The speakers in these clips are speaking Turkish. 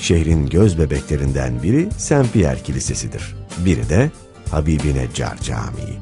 şehrin göz bebeklerinden biri Saint Pierre Kilisesi'dir. Biri de Habibi Neccar Camii.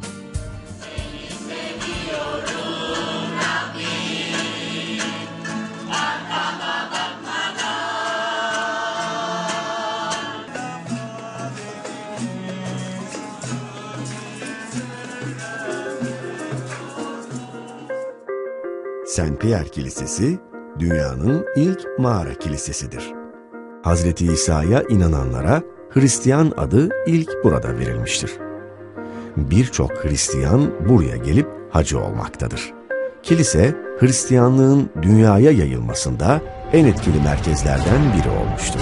Saint Pierre Kilisesi, dünyanın ilk mağara kilisesidir. Hazreti İsa'ya inananlara Hristiyan adı ilk burada verilmiştir. Birçok Hristiyan buraya gelip hacı olmaktadır. Kilise, Hristiyanlığın dünyaya yayılmasında en etkili merkezlerden biri olmuştur.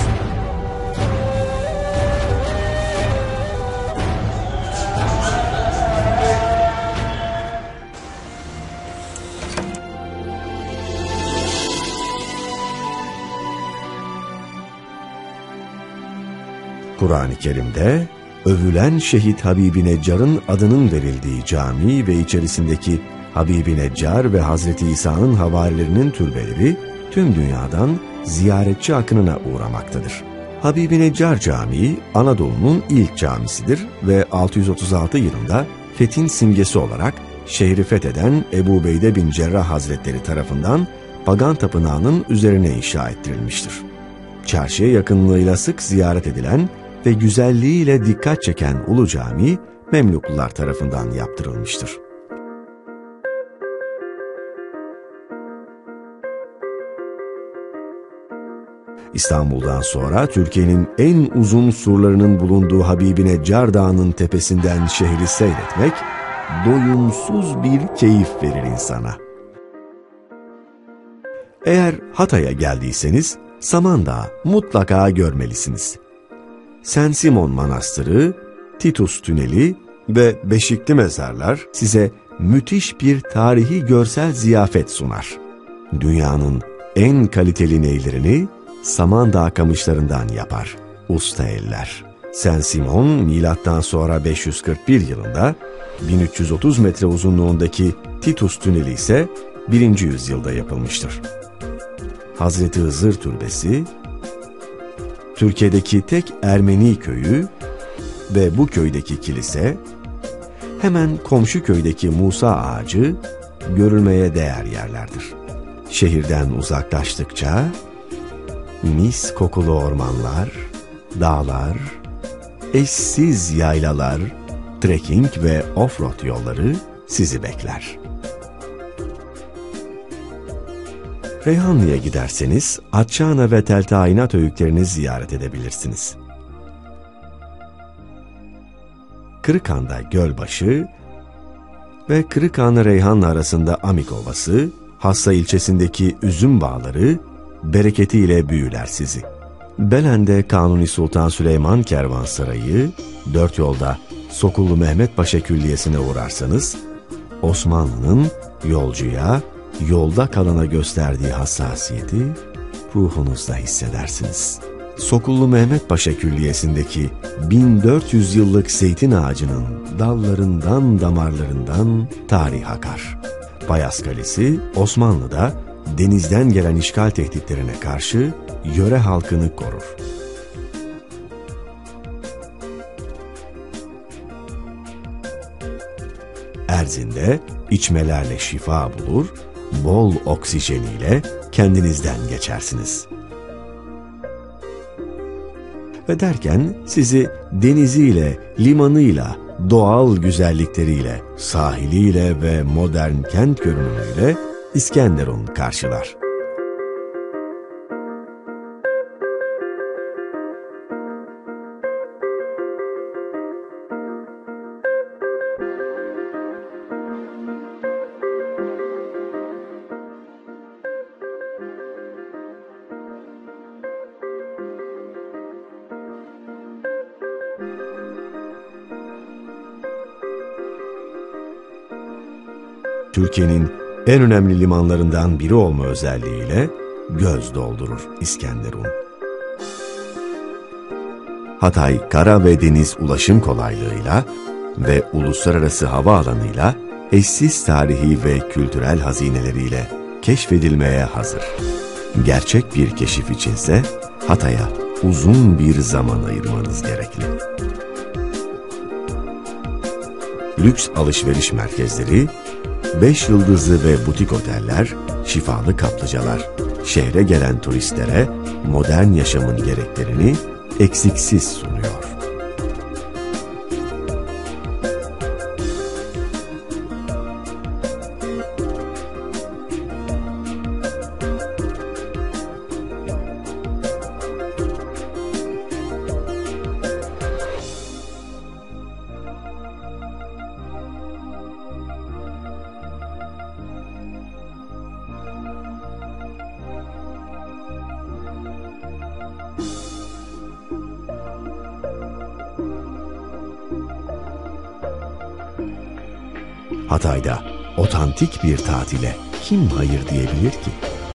Kur'an-ı Kerim'de övülen şehit Habibi Neccar'ın adının verildiği cami ve içerisindeki Habibi Neccar ve Hazreti İsa'nın havarilerinin türbeleri tüm dünyadan ziyaretçi akınına uğramaktadır. Habibi Neccar Camii Anadolu'nun ilk camisidir ve 636 yılında fethin simgesi olarak şehri fetheden Ebu Beyde bin Cerrah Hazretleri tarafından pagan tapınağının üzerine inşa ettirilmiştir. Çarşıya yakınlığıyla sık ziyaret edilen ve güzelliğiyle dikkat çeken Ulu Cami, Memluklular tarafından yaptırılmıştır. İstanbul'dan sonra Türkiye'nin en uzun surlarının bulunduğu Habibi Neccar Dağı'nın tepesinden şehri seyretmek, doyumsuz bir keyif verir insana. Eğer Hatay'a geldiyseniz, Samandağ'ı mutlaka görmelisiniz. Saint Simon Manastırı, Titus Tüneli ve Beşikli Mezarlar size müthiş bir tarihi görsel ziyafet sunar. Dünyanın en kaliteli neylerini Samandağ kamışlarından yapar usta eller. Saint Simon milattan sonra 541 yılında, 1330 metre uzunluğundaki Titus Tüneli ise 1. yüzyılda yapılmıştır. Hazreti Hızır Türbesi, Türkiye'deki tek Ermeni köyü ve bu köydeki kilise, hemen komşu köydeki Musa Ağacı görülmeye değer yerlerdir. Şehirden uzaklaştıkça mis kokulu ormanlar, dağlar, eşsiz yaylalar, trekking ve offroad yolları sizi bekler. Reyhanlı'ya giderseniz Atçana ve Tel Tayinat höyüklerini ziyaret edebilirsiniz. Kırıkhan'da Gölbaşı ve Kırıkhan-Reyhanlı arasında Amik Ovası, Hassa ilçesindeki üzüm bağları bereketiyle büyüler sizi. Belen'de Kanuni Sultan Süleyman Kervansarayı, dört yolda Sokullu Mehmet Paşa Külliyesi'ne uğrarsanız, Osmanlı'nın yolcuya, yolda kalana gösterdiği hassasiyeti ruhunuzda hissedersiniz. Sokullu Mehmet Paşa Külliyesi'ndeki 1400 yıllık zeytin ağacının dallarından damarlarından tarih akar. Bayas Kalesi, Osmanlı'da denizden gelen işgal tehditlerine karşı yöre halkını korur. Erzin'de içmelerle şifa bulur, bol oksijeniyle kendinizden geçersiniz. Ve derken sizi deniziyle, limanıyla, doğal güzellikleriyle, sahiliyle ve modern kent görünümüyle İskenderun karşılar. Türkiye'nin en önemli limanlarından biri olma özelliğiyle göz doldurur İskenderun. Hatay kara ve deniz ulaşım kolaylığıyla ve uluslararası havaalanıyla eşsiz tarihi ve kültürel hazineleriyle keşfedilmeye hazır. Gerçek bir keşif içinse Hatay'a uzun bir zaman ayırmanız gerekli. Lüks alışveriş merkezleri, 5 yıldızlı ve butik oteller, şifalı kaplıcalar, şehre gelen turistlere modern yaşamın gereklerini eksiksiz sunuyor. Hatay'da otantik bir tatile kim hayır diyebilir ki?